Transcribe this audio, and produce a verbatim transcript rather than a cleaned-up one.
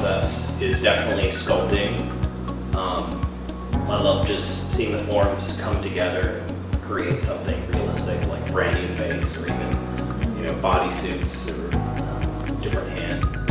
process is definitely sculpting. Um, I love just seeing the forms come together and create something realistic, like brand new face, or even, you know, bodysuits or um, different hands.